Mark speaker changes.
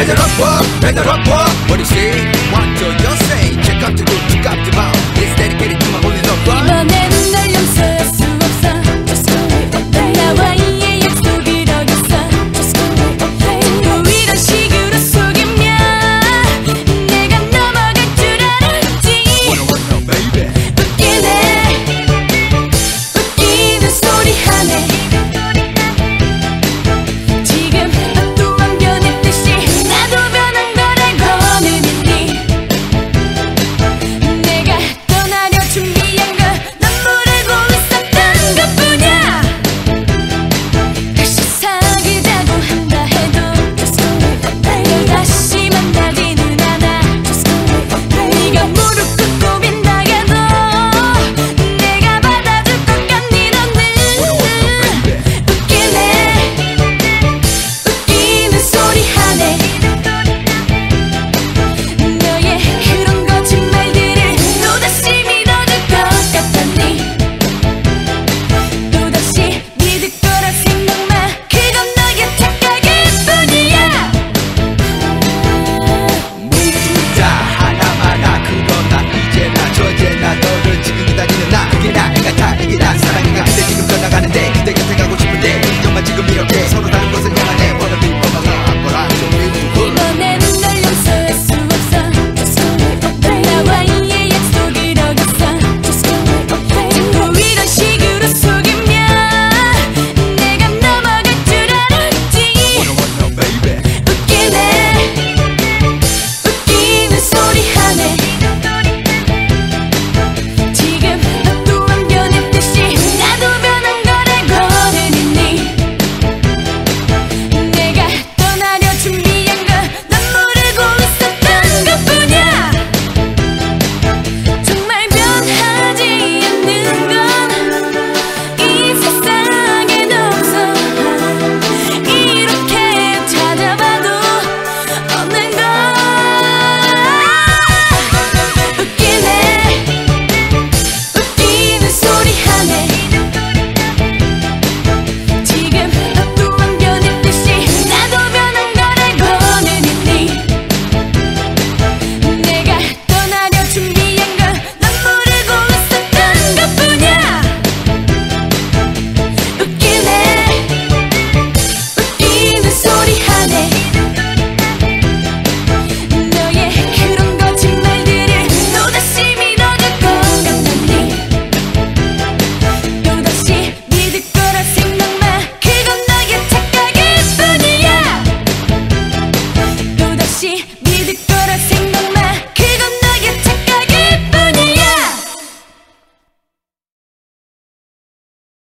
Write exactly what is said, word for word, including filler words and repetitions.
Speaker 1: better up, walk, better up, walk. What do you say? What do you say? Check out the good, check out the bound. It's dedicated to my only love.
Speaker 2: 이번에는 널 용서할 수 없어. Just go away. 나와의 약속을 어겼어. Just go away. 자꾸 이런 식으로 속이면 내가 넘어갈 줄 알았지.
Speaker 1: Wanna run now, baby.
Speaker 2: 웃기네, 웃기는 소리 하네. 지금 또한 변했듯이 나도 변한 걸 알고는 있니? 내가 떠나려 준비한 걸 넌 모르고 있었던 것뿐이야. 다시 사귀자고 한다 해도 Just go away. 널 다시 만나지는 않아. Just go away. 네가 무릎 꿇고 빈다 해도 내가 받아줄 것 같니 너는? 웃기네, 웃기는 소리 하네. 너의 그런 거짓말들을 또다시 믿어줄 것 같았니? 또다시 믿을 거라 생각만. 그건 너의 착각일 뿐이야.
Speaker 1: 모두 다 하나마나 그러나 이제나 저제나 너를 지금 기다리는 나 그게 나이가 다행이다 사랑이가 근데 지금 떠나가는데 내 곁에 가고 싶은데 정말 지금 이렇게 서로 다른 곳을 향하네 Wanna be by my side but I don't need to
Speaker 2: 이번에는 널 용서할 수 없어. Just go away. 나와의 약속을 어겼어. Just go away. 자꾸 이런 식으로 속이면 내가 넘어갈 줄 알았지.
Speaker 1: Wanna run now, baby.
Speaker 2: 웃기네, 웃기는 소리 하네. 지금 또한 변했듯이 나도 변한 걸 알고는 있니? 내가 떠나려 준비한 걸 넌 모르고 있었던 것뿐이야. 정말 변하지 않는 건 이 세상엔 없어. 이렇게 찾아봐도 없는 걸. 웃기네, 웃기는 소리 하네. 지금 또한 변했듯이 나도 변한 걸 알고는 있니? 내가 떠나려 준비한 걸 넌 모르고 있었던 것뿐이야. 웃기네, 웃기는 소리 하네. 너의 그런 거짓말들을 또다시 믿어줄 것 같았니? 또다시 믿을 거라 생각만. 그건 너의 착각일 뿐이야. 또다시